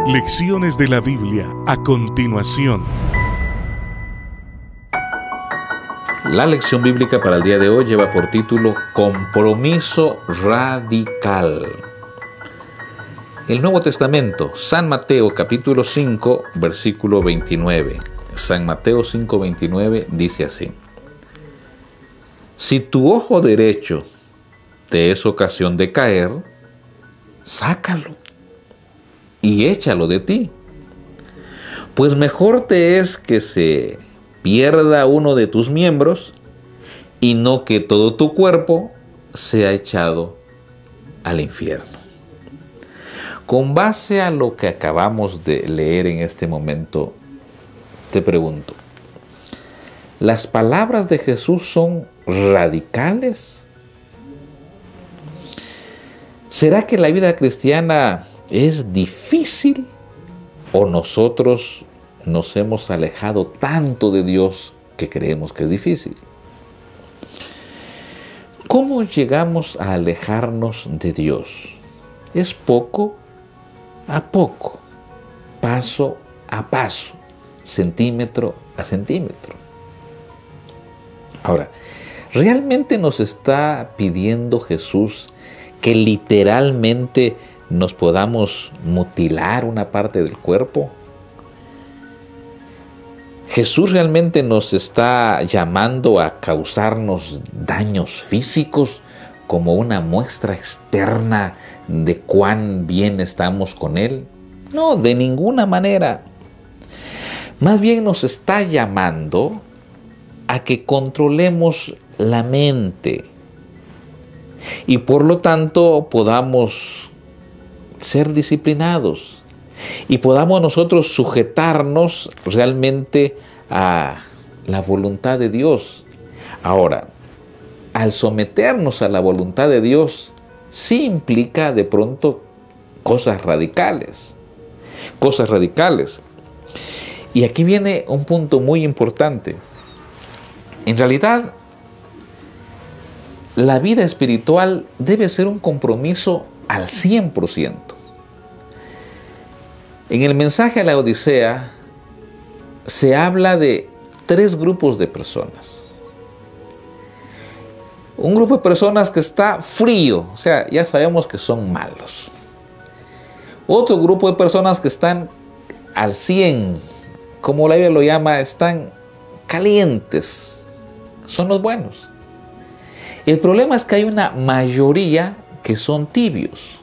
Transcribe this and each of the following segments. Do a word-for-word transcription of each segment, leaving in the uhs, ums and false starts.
Lecciones de la Biblia a continuación. La lección bíblica para el día de hoy lleva por título Compromiso Radical. El Nuevo Testamento, San Mateo capítulo cinco, versículo veintinueve. San Mateo cinco, veintinueve dice así: Si tu ojo derecho te es ocasión de caer, sácalo y échalo de ti, pues mejor te es que se pierda uno de tus miembros y no que todo tu cuerpo sea echado al infierno. Con base a lo que acabamos de leer en este momento, te pregunto, ¿las palabras de Jesús son radicales? ¿Será que la vida cristiana es difícil o nosotros nos hemos alejado tanto de Dios que creemos que es difícil? ¿Cómo llegamos a alejarnos de Dios? Es poco a poco, paso a paso, centímetro a centímetro. Ahora, ¿realmente nos está pidiendo Jesús que literalmente nos podamos mutilar una parte del cuerpo? ¿Jesús realmente nos está llamando a causarnos daños físicos como una muestra externa de cuán bien estamos con Él? No, de ninguna manera. Más bien nos está llamando a que controlemos la mente y por lo tanto podamos ser disciplinados y podamos nosotros sujetarnos realmente a la voluntad de Dios. Ahora, al someternos a la voluntad de Dios, sí implica de pronto cosas radicales, cosas radicales. Y aquí viene un punto muy importante. En realidad, la vida espiritual debe ser un compromiso al cien por ciento. En el mensaje a la Odisea se habla de tres grupos de personas. Un grupo de personas que está frío, o sea, ya sabemos que son malos. Otro grupo de personas que están al cien, como la Biblia lo llama, están calientes, son los buenos. El problema es que hay una mayoría que son tibios.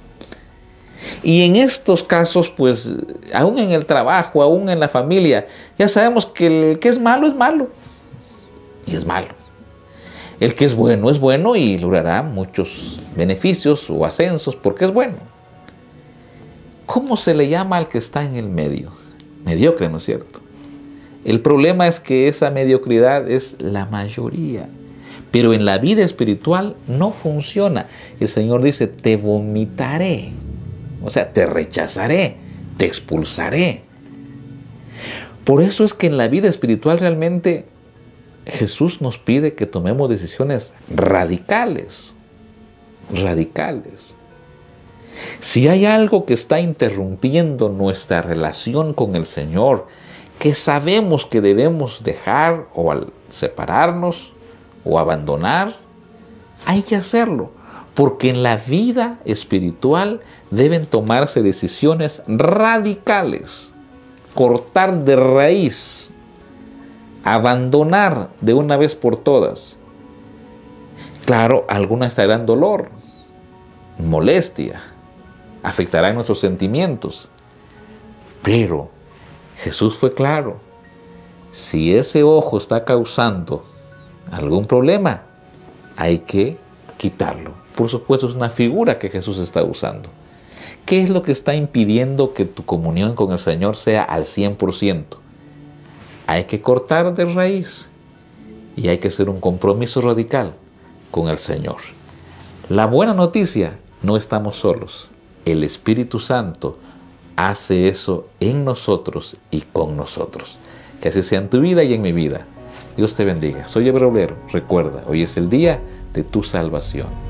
Y en estos casos, pues, aún en el trabajo, aún en la familia, ya sabemos que el que es malo es malo. Y es malo. El que es bueno es bueno y logrará muchos beneficios o ascensos porque es bueno. ¿Cómo se le llama al que está en el medio? Mediocre, ¿no es cierto? El problema es que esa mediocridad es la mayoría. Pero en la vida espiritual no funciona. El Señor dice, te vomitaré. O sea, te rechazaré, te expulsaré. Por eso es que en la vida espiritual realmente Jesús nos pide que tomemos decisiones radicales. Radicales. Si hay algo que está interrumpiendo nuestra relación con el Señor, que sabemos que debemos dejar o al separarnos o abandonar, hay que hacerlo, porque en la vida espiritual deben tomarse decisiones radicales, cortar de raíz, abandonar de una vez por todas. Claro, algunas traerán dolor, molestia, afectarán nuestros sentimientos, pero Jesús fue claro: si ese ojo está causando algún problema, hay que quitarlo. Por supuesto, es una figura que Jesús está usando. ¿Qué es lo que está impidiendo que tu comunión con el Señor sea al cien por ciento? Hay que cortar de raíz y hay que hacer un compromiso radical con el Señor. La buena noticia, no estamos solos. El Espíritu Santo hace eso en nosotros y con nosotros. Que así sea en tu vida y en mi vida. Dios te bendiga. Soy Eber Obrero. Recuerda, hoy es el día de tu salvación.